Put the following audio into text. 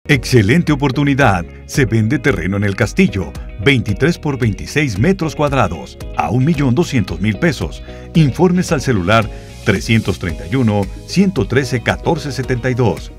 Excelente oportunidad. Se vende terreno en El Castillo, 23 por 26 metros cuadrados, a 1.200.000 pesos. Informes al celular 331-113-1472